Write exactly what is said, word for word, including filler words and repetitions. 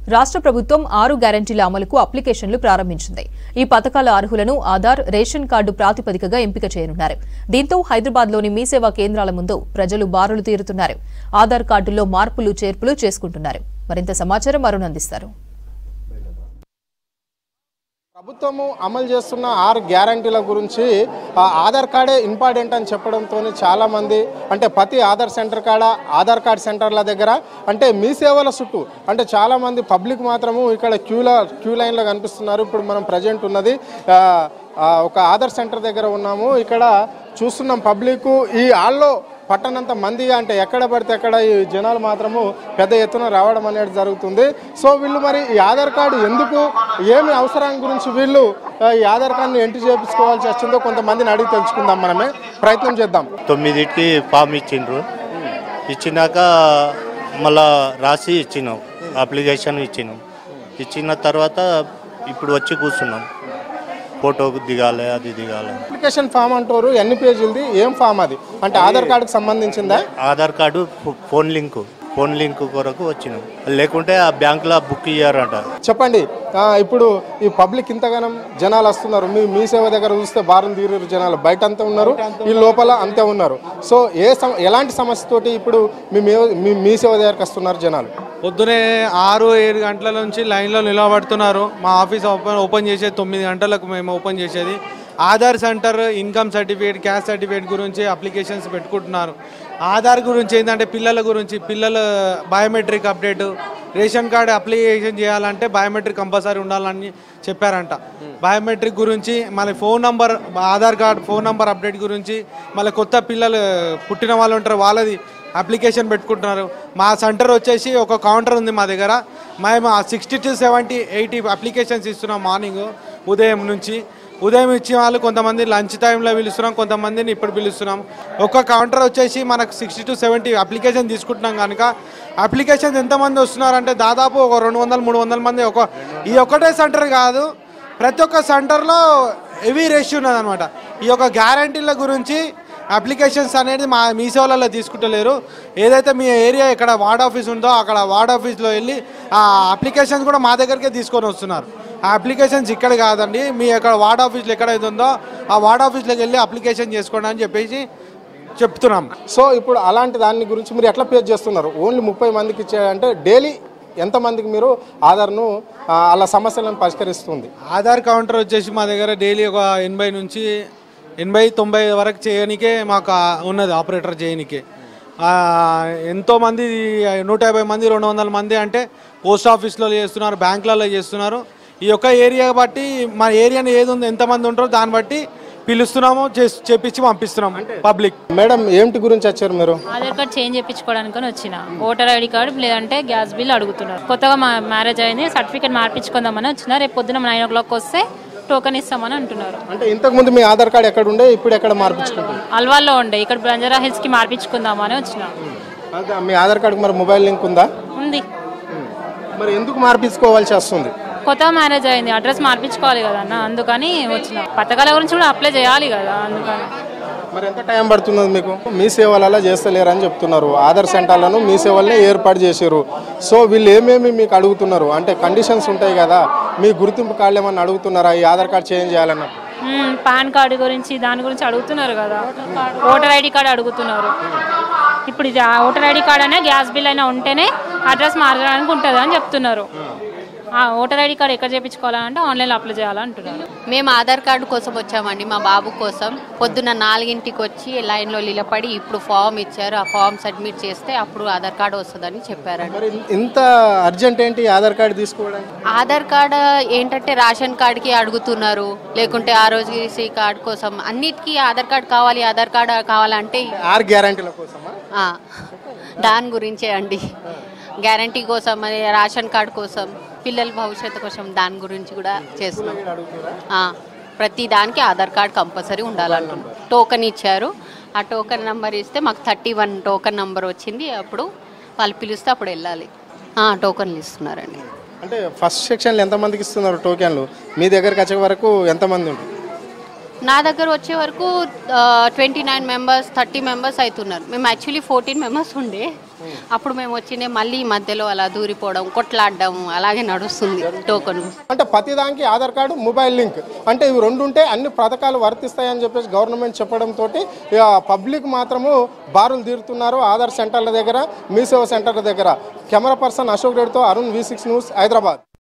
రాష్ట్ర ప్రభుత్వం ఆరు గ్యారంటీల అమలుకు అప్లికేషన్లు ప్రారంభించింది. ఈ పథకాల అర్హులను ఆధార్, రేషన్ కార్డు ప్రాతిపదికగా ఎంపిక చేయనున్నారు. దీంతో హైదరాబాద్లోని మీ సేవా కేంద్రాల ముందు ప్రజలు బారులు తీరుతున్నారు. ఆధార్ కార్డుల్లో మార్పులు చేర్పులు చేసుకుంటున్నారు. మరింత సమాచారం అరుణ్ అందిస్తారు. ప్రభుత్వము అమలు చేస్తున్న ఆరు గ్యారంటీల గురించి ఆధార్ కార్డే ఇంపార్టెంట్ అని చెప్పడంతో చాలామంది అంటే ప్రతి ఆధార్ సెంటర్ కాడ ఆధార్ కార్డ్ సెంటర్ల దగ్గర అంటే మీ సేవల చుట్టూ అంటే చాలామంది పబ్లిక్ మాత్రము ఇక్కడ క్యూల క్యూ లైన్లో కనిపిస్తున్నారు. ఇప్పుడు మనం ప్రజెంట్ ఉన్నది ఒక ఆధార్ సెంటర్ దగ్గర ఉన్నాము. ఇక్కడ చూస్తున్నాం పబ్లిక్ ఈ హాల్లో పట్టనంత మందిగా అంటే ఎక్కడ పడితే అక్కడ ఈ జనాలు మాత్రము పెద్ద ఎత్తున రావడం అనేది జరుగుతుంది. సో వీళ్ళు మరి ఈ ఆధార్ కార్డు ఎందుకు ఏమి అవసరం గురించి వీళ్ళు ఈ ఆధార్ కార్డుని ఎంట్రీ చేయించుకోవాల్సి వస్తుందో కొంతమందిని అడిగి తెలుసుకుందాం. మనమే ప్రయత్నం చేద్దాం. తొమ్మిదికి ఫామ్ ఇచ్చిండ్రు, ఇచ్చినాక మళ్ళా రాసి ఇచ్చినాం, అప్లికేషన్ ఇచ్చినాం. ఇచ్చిన తర్వాత ఇప్పుడు వచ్చి కూర్చున్నాం. ఫోటో దిగాలి, అది దిగాలి. అప్లికేషన్ ఫామ్ అంటారు, ఎన్ని పేజీలది, ఏం ఫామ్ అది? అంటే ఆధార్ కార్డుకి సంబంధించిందా? Aadhaar card phone link phone link కొరకు వచ్చినాం, లేకుంటే ఆ బ్యాంకులో బుక్ ఇయ్యారంట. చెప్పండి, ఇప్పుడు ఈ పబ్లిక్ ఇంతగానం జనాలు వస్తున్నారు. మీ మీ సేవ దగ్గర చూస్తే బారం తీరు జనాలు బయట అంతా ఉన్నారు, ఈ లోపల అంతే ఉన్నారు. సో ఏ ఎలాంటి సమస్యతోటి ఇప్పుడు మీ మీ సేవ దగ్గరకు వస్తున్నారు జనాలు? పొద్దునే ఆరు ఏడు గంటల నుంచి లైన్లో నిలబడుతున్నారు. మా ఆఫీస్ ఓపెన్ ఓపెన్ చేసేది తొమ్మిది గంటలకు మేము ఓపెన్ చేసేది. Aadhaar centre, income certificate, caste certificate గురించి అప్లికేషన్స్ పెట్టుకుంటున్నారు. ఆధార్ గురించి ఏంటంటే పిల్లల గురించి, పిల్లల biometric update, ration card application చేయాలంటే బయోమెట్రిక్ కంపల్సరీ ఉండాలని చెప్పారంట. బయోమెట్రిక్ గురించి, మళ్ళీ phone number, Aadhaar card phone number update గురించి, మళ్ళీ కొత్త పిల్లలు పుట్టిన వాళ్ళు ఉంటారు వాళ్ళది అప్లికేషన్ పెట్టుకుంటున్నారు. మా సెంటర్ వచ్చేసి ఒక కౌంటర్ ఉంది మా దగ్గర. మేము sixty two seventy eighty applications ఇస్తున్నాం మార్నింగ్ ఉదయం నుంచి. ఉదయం ఇచ్చిన వాళ్ళు కొంతమంది లంచ్ టైంలో పిలుస్తున్నాం, కొంతమందిని ఇప్పుడు పిలుస్తున్నాం. ఒక కౌంటర్ వచ్చేసి మనకు సిక్స్టీ టు సెవెంటీ అప్లికేషన్ తీసుకుంటున్నాం కనుక అప్లికేషన్స్ ఎంతమంది వస్తున్నారంటే దాదాపు ఒక రెండు వందల మూడు వందల మంది. ఒక ఈ ఒక్కటే సెంటర్ కాదు, ప్రతి ఒక్క సెంటర్లో హెవీ రష్ ఉన్నదనమాట. ఈ యొక్క గ్యారంటీల గురించి అప్లికేషన్స్ అనేది మా మీ సేవలలో తీసుకుంటలేరు. ఏదైతే మీ ఏరియా ఇక్కడ వార్డ్ ఆఫీస్ ఉందో అక్కడ వార్డ్ ఆఫీస్లో వెళ్ళి ఆ అప్లికేషన్స్ కూడా మా దగ్గరికే తీసుకొని వస్తున్నారు. ఆ అప్లికేషన్స్ ఇక్కడ కాదండి, మీ ఇక్కడ వార్డ్ ఆఫీస్లో ఎక్కడైతే ఉందో ఆ వార్డ్ ఆఫీస్లోకి వెళ్ళి అప్లికేషన్ చేసుకోండి అని చెప్పేసి చెప్తున్నాం. సో ఇప్పుడు అలాంటి దాని గురించి మీరు ఎట్లా పే చేస్తున్నారు? ఓన్లీ ముప్పై మందికి ఇచ్చారంటే డైలీ ఎంతమందికి మీరు ఆధార్ను అలా సమస్యలను పరిష్కరిస్తుంది? ఆధార్ కౌంటర్ వచ్చేసి మా దగ్గర డైలీ ఒక ఎనభై నుంచి ఎనభై తొంభై వరకు చేయనికే మాకు ఉన్నది, ఆపరేటర్ చేయనికే. ఎంతోమంది నూట యాభై మంది రెండు వందల మంది అంటే పోస్ట్ ఆఫీస్లో చేస్తున్నారు, బ్యాంకులలో చేస్తున్నారు. ఈ యొక్క ఏరియా బట్టి మా ఏరియాని ఏది ఉంది, ఎంతమంది ఉంటారో దాన్ని బట్టి పిలుస్తున్నాము, చేపించి పంపిస్తున్నాం పబ్లిక్. మేడం ఏంటి గురించి వచ్చారు మీరు? ఆధార్ కార్డ్ చేంజ్ చేయించుకోవడానికి వచ్చిన, ఓటర్ ఐడి కార్డు లేదంటే గ్యాస్ బిల్ అడుగుతున్నారు. కొత్తగా మా మ్యారేజ్ అయింది, సర్టిఫికేట్ మార్పించుకుందామని వచ్చిన. రేపు పొద్దున నైన్ ఓ క్లాక్ వస్తే టోకెన్ ఇస్తామని అంటున్నారు. అంటే ఇంతకు ముందు మీ ఆధార్ కార్డు ఎక్కడ ఉండే, ఇప్పుడు ఎక్కడ మార్పించుకుంటారు? అల్వాల్లో ఉండే, ఇక్కడ బంజారా హిల్స్ కి మార్పించుకుందామని వచ్చిన. మీ ఆధార్ కార్డుకి మరి మొబైల్ లింక్ ఉందా? ఉంది. మరి ఎందుకు మార్పించుకోవాల్సి వస్తుంది? కొత్త మ్యారేజ్ అయింది, అడ్రస్ మార్పించుకోవాలి కదా అన్న, అందుకని వచ్చిన. పథకాల గురించి కూడా అప్లై చేయాలి కదా, అందుకని. మరి ఎంత టైం పడుతుంది మీకు? మీ సేవలలో చేస్తలేరని చెప్తున్నారు. ఆధార్ సెంటర్లను మీ సేవలనే ఏర్పాటు చేశారు. సో వీళ్ళు ఏమేమి మీకు అడుగుతున్నారు అంటే కండిషన్స్ ఉంటాయి కదా, మీ గుర్తింపు కార్డు ఏమన్నా అడుగుతున్నారా ఈ ఆధార్ కార్డు చేంజ్ చేయాలన్న? పాన్ కార్డు గురించి దాని గురించి అడుగుతున్నారు కదా, ఓటర్ ఐడి కార్డు అడుగుతున్నారు. ఇప్పుడు ఇది ఓటర్ ఐడి కార్డు అయినా గ్యాస్ బిల్ అయినా ఉంటేనే అడ్రస్ మార్చడానికి ఉంటుంది అని చెప్తున్నారు. ఓటర్ ఐడి కార్డు ఎక్కడ చేయించుకోవాలంటే ఆన్లైన్లో అప్లై చేయాలంటున్నారు. మేము ఆధార్ కార్డు కోసం వచ్చామండి, మా బాబు కోసం. పొద్దున్న నాలుగింటికి వచ్చి లైన్లో నిలబడి ఇప్పుడు ఫామ్ ఇచ్చారు, ఆ ఫామ్ సబ్మిట్ చేస్తే అప్పుడు ఆధార్ కార్డు వస్తుందని చెప్పారండి. ఇంత అర్జెంట్ ఏంటి ఆధార్ కార్డు తీసుకోవడానికి? ఆధార్ కార్డు ఏంటంటే రేషన్ కార్డుకి అడుగుతున్నారు, లేకుంటే ఆరోగ్యశ్రీ కార్డు కోసం అన్నిటికీ ఆధార్ కార్డు కావాలి. ఆధార్ కార్డు కావాలంటే ఆరు గ్యారంటీల కోసమా? దాని గురించే అండి, గ్యారంటీ కోసం, రేషన్ కార్డు కోసం, పిల్లల భవిష్యత్తు కోసం, దాని గురించి కూడా చేస్తున్నాం. ప్రతి దానికి ఆధార్ కార్డు కంపల్సరీ ఉండాలంటున్నారు. టోకెన్ ఇచ్చారు, ఆ టోకెన్ నెంబర్ ఇస్తే మాకు థర్టీ వన్ టోకెన్ నెంబర్ వచ్చింది. అప్పుడు వాళ్ళు పిలిస్తే అప్పుడు వెళ్ళాలి. టోకెన్లు ఇస్తున్నారండి. అంటే ఫస్ట్ సెక్షన్లో ఎంతమందికి ఇస్తున్నారు టోకెన్లు? మీ దగ్గరకు వచ్చే వరకు ఎంతమంది ఉంటారు? నా దగ్గర వచ్చే వరకు twenty nine members thirty members అవుతున్నారు. మేము యాక్చువల్లీ ఫోర్టీన్ మెంబర్స్ ఉండే, అప్పుడు మేము వచ్చినే మళ్ళీ ఈ మధ్యలో అలా దూరిపోవడం కొట్లాడడం అలాగే నడుస్తుంది టోకన్. అంటే ప్రతిదానికి ఆధార్ కార్డు మొబైల్ లింక్ అంటే ఇవి రెండు ఉంటే అన్ని పథకాలు వర్తిస్తాయని చెప్పేసి గవర్నమెంట్ చెప్పడంతో పబ్లిక్ మాత్రము బారులు తీరుతున్నారు ఆధార్ సెంటర్ల దగ్గర, మీ సేవ సెంటర్ల దగ్గర. కెమెరా పర్సన్ అశోక్ రెడ్డితో Arun, V six news, Hyderabad.